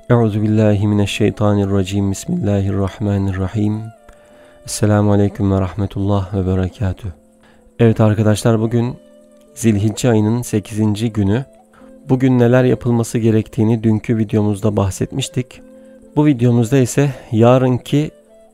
Euzubillahimineşşeytanirracim. Bismillahirrahmanirrahim. Esselamu Aleyküm ve Rahmetullah ve Berekatüh. Evet arkadaşlar, bugün Zilhicce ayının 8. günü. Bugün neler yapılması gerektiğini dünkü videomuzda bahsetmiştik. Bu videomuzda ise yarınki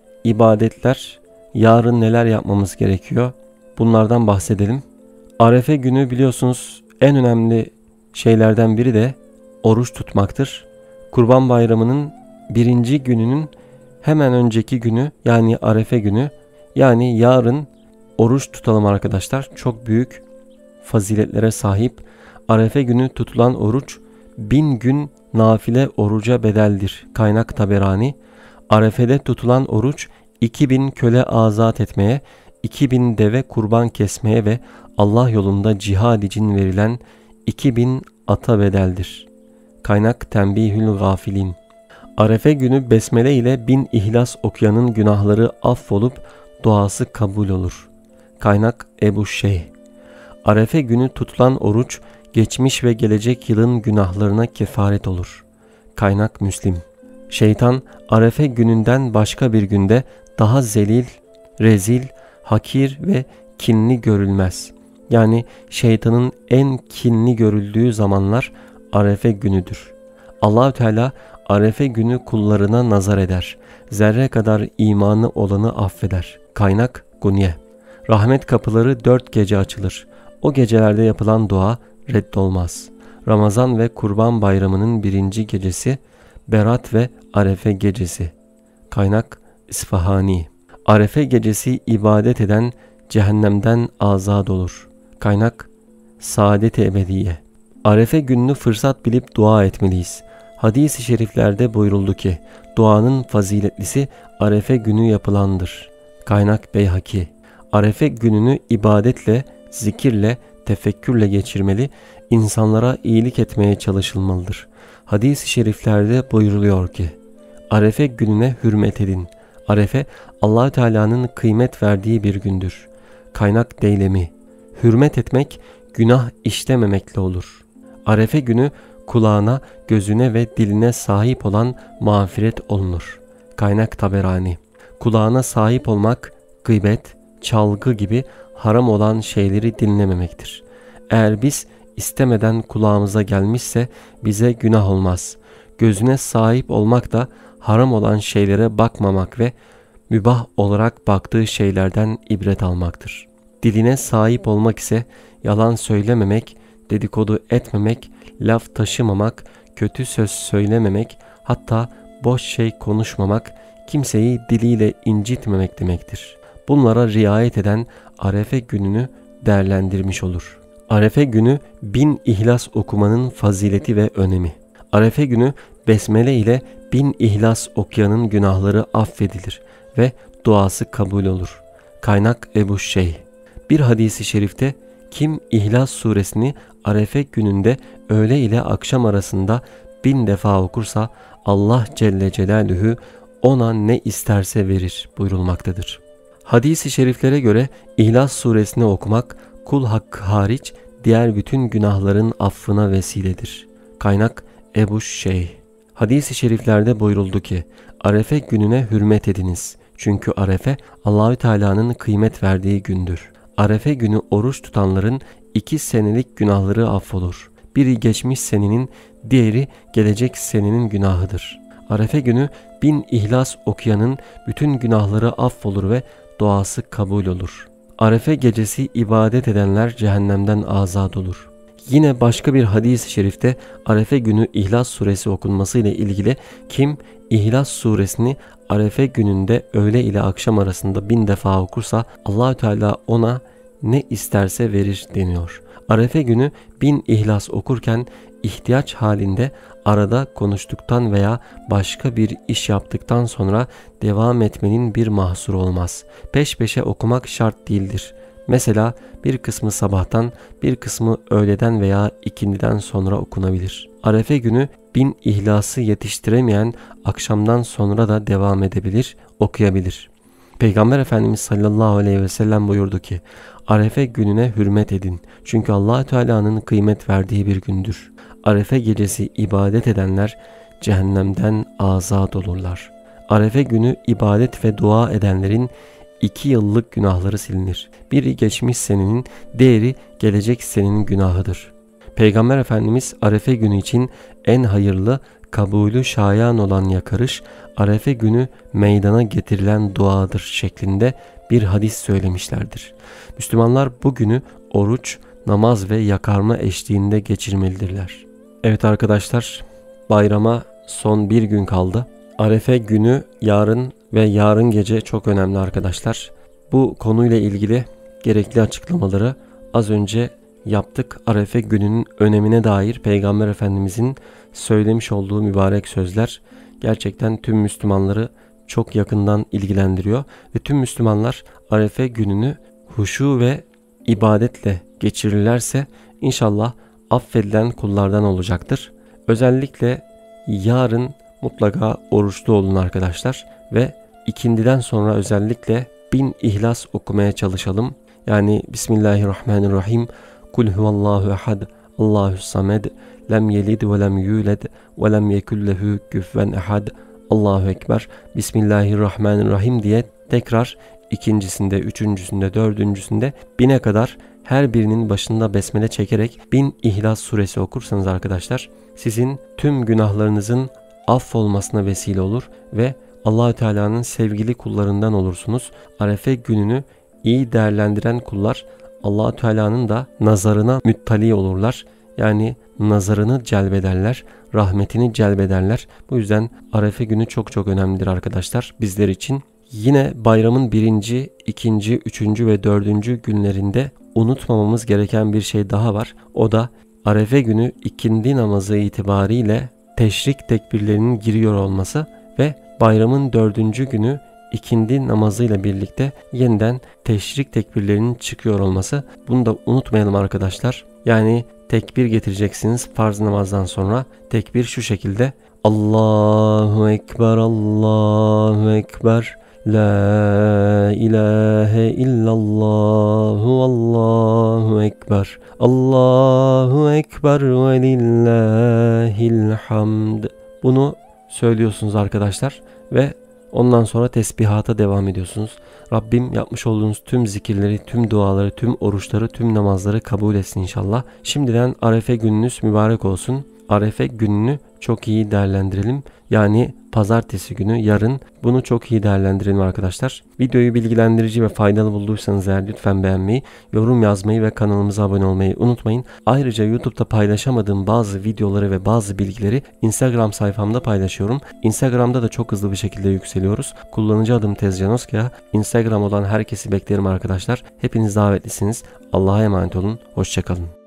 ibadetler, yarın neler yapmamız gerekiyor, bunlardan bahsedelim. Arefe günü biliyorsunuz en önemli şeylerden biri de oruç tutmaktır. Kurban Bayramı'nın 1. gününün hemen önceki günü, yani Arefe günü, yani yarın oruç tutalım arkadaşlar. Çok büyük faziletlere sahip. Arefe günü tutulan oruç 1000 gün nafile oruca bedeldir. Kaynak Taberani. Arefe'de tutulan oruç 2000 köle azat etmeye, 2000 deve kurban kesmeye ve Allah yolunda cihad için verilen 2000 ata bedeldir. Kaynak Tembihül Gafilin. Arefe günü besmele ile 1000 ihlas okuyanın günahları affolup duası kabul olur. Kaynak Ebu Şeyh. Arefe günü tutulan oruç geçmiş ve gelecek yılın günahlarına kefaret olur. Kaynak Müslim. Şeytan Arefe gününden başka bir günde daha zelil, rezil, hakir ve kinli görülmez. Yani şeytanın en kinli görüldüğü zamanlar Arefe günüdür. Allah-u Teala Arefe günü kullarına nazar eder. Zerre kadar imanı olanı affeder. Kaynak Gunye. Rahmet kapıları 4 gece açılır. O gecelerde yapılan dua reddolmaz. Ramazan ve Kurban Bayramı'nın 1. gecesi, Berat ve Arefe gecesi. Kaynak İsfahani. Arefe gecesi ibadet eden cehennemden azad olur. Kaynak Saadet-i Ebediye. Arefe gününü fırsat bilip dua etmeliyiz. Hadis-i şeriflerde buyuruldu ki, duanın faziletlisi Arefe günü yapılandır. Kaynak Beyhaki. Arefe gününü ibadetle, zikirle, tefekkürle geçirmeli, insanlara iyilik etmeye çalışılmalıdır. Hadis-i şeriflerde buyuruluyor ki, Arefe gününe hürmet edin. Arefe, Allah-u Teala'nın kıymet verdiği bir gündür. Kaynak Deylemi. Hürmet etmek, günah işlememekle olur. Arefe günü kulağına, gözüne ve diline sahip olan mağfiret olunur. Kaynak Taberani. Kulağına sahip olmak, gıybet, çalgı gibi haram olan şeyleri dinlememektir. Eğer biz istemeden kulağımıza gelmişse bize günah olmaz. Gözüne sahip olmak da haram olan şeylere bakmamak ve mübah olarak baktığı şeylerden ibret almaktır. Diline sahip olmak ise yalan söylememek, dedikodu etmemek, laf taşımamak, kötü söz söylememek, hatta boş şey konuşmamak, kimseyi diliyle incitmemek demektir. Bunlara riayet eden Arefe gününü değerlendirmiş olur. Arefe günü 1000 ihlas okumanın fazileti ve önemi. Arefe günü besmele ile 1000 ihlas okuyanın günahları affedilir ve duası kabul olur. Kaynak Ebu Şeyh. Bir hadisi şerifte kim İhlas suresini Arefe gününde öğle ile akşam arasında 1000 defa okursa Allah Celle Celaluhu ona ne isterse verir buyurulmaktadır. Hadis-i şeriflere göre İhlas suresini okumak kul hakkı hariç diğer bütün günahların affına vesiledir. Kaynak Ebu Şeyh. Hadis-i şeriflerde buyuruldu ki, Arefe gününe hürmet ediniz. Çünkü Arefe Allahü Teala'nın kıymet verdiği gündür. Arefe günü oruç tutanların 2 senelik günahları affolur. Biri geçmiş senenin, diğeri gelecek senenin günahıdır. Arefe günü 1000 ihlas okuyanın bütün günahları affolur ve duası kabul olur. Arefe gecesi ibadet edenler cehennemden azad olur. Yine başka bir hadis-i şerifte Arefe günü İhlas suresi okunması ile ilgili kim İhlas suresini Arefe gününde öğle ile akşam arasında 1000 defa okursa Allah-u Teala ona ne isterse verir deniyor. Arefe günü 1000 ihlas okurken ihtiyaç halinde arada konuştuktan veya başka bir iş yaptıktan sonra devam etmenin bir mahsuru olmaz. Peş peşe okumak şart değildir. Mesela bir kısmı sabahtan, bir kısmı öğleden veya ikindiden sonra okunabilir. Arefe günü 1000 ihlası yetiştiremeyen akşamdan sonra da devam edebilir, okuyabilir. Peygamber Efendimiz sallallahu aleyhi ve sellem buyurdu ki, Arefe gününe hürmet edin. Çünkü Allah-u Teala'nın kıymet verdiği bir gündür. Arefe gecesi ibadet edenler cehennemden azat olurlar. Arefe günü ibadet ve dua edenlerin 2 yıllık günahları silinir. Biri geçmiş senenin, diğeri gelecek senenin günahıdır. Peygamber Efendimiz Arefe günü için en hayırlı, kabulü şayan olan yakarış, Arefe günü meydana getirilen duadır şeklinde bir hadis söylemişlerdir. Müslümanlar bu günü oruç, namaz ve yakarma eşliğinde geçirmelidirler. Evet arkadaşlar, bayrama son bir gün kaldı. Arefe günü yarın ve yarın gece çok önemli arkadaşlar. Bu konuyla ilgili gerekli açıklamaları az önce yaptık. Arefe gününün önemine dair Peygamber Efendimizin söylemiş olduğu mübarek sözler gerçekten tüm Müslümanları çok yakından ilgilendiriyor. Ve tüm Müslümanlar Arefe gününü huşu ve ibadetle geçirirlerse inşallah affedilen kullardan olacaktır. Özellikle yarın mutlaka oruçlu olun arkadaşlar ve ikindiden sonra özellikle 1000 İhlas okumaya çalışalım. Yani Bismillahirrahmanirrahim. Kul huvallahu ehad, Allahus samed, lem yelid ve lem yulad ve lem yekul lehu kufuven ehad. Allahu ekber. Bismillahirrahmanirrahim diye tekrar ikincisinde, üçüncüsünde, dördüncüsünde 1000'e kadar her birinin başında besmele çekerek 1000 İhlas suresi okursanız arkadaşlar sizin tüm günahlarınızın affolmasına vesile olur ve Allah-u Teala'nın sevgili kullarından olursunuz. Arefe gününü iyi değerlendiren kullar Allah-u Teala'nın da nazarına müttali olurlar. Yani nazarını celbederler, rahmetini celbederler. Bu yüzden Arefe günü çok çok önemlidir arkadaşlar bizler için. Yine bayramın 1., 2., 3. ve 4. günlerinde unutmamamız gereken bir şey daha var. O da Arefe günü ikindi namazı itibariyle teşrik tekbirlerinin giriyor olması ve bayramın 4. günü ikindi namazıyla birlikte yeniden teşrik tekbirlerinin çıkıyor olması. Bunu da unutmayalım arkadaşlar. Yani tekbir getireceksiniz farz namazdan sonra. Tekbir şu şekilde: Allahu Ekber, Allahu Ekber, La ilahe illallahu, Allahu Ekber, Allahu Ekber ve lillahil hamd. Bunu söylüyorsunuz arkadaşlar ve ondan sonra tesbihata devam ediyorsunuz. Rabbim yapmış olduğunuz tüm zikirleri, tüm duaları, tüm oruçları, tüm namazları kabul etsin inşallah. Şimdiden Arefe gününüz mübarek olsun. Arefe gününü çok iyi değerlendirelim. Yani pazartesi günü, yarın bunu çok iyi değerlendirelim arkadaşlar. Videoyu bilgilendirici ve faydalı bulduysanız eğer lütfen beğenmeyi, yorum yazmayı ve kanalımıza abone olmayı unutmayın. Ayrıca YouTube'da paylaşamadığım bazı videoları ve bazı bilgileri Instagram sayfamda paylaşıyorum. Instagram'da da çok hızlı bir şekilde yükseliyoruz. Kullanıcı adım Tezcan Özkaya. Instagram olan herkesi beklerim arkadaşlar. Hepiniz davetlisiniz. Allah'a emanet olun. Hoşça kalın.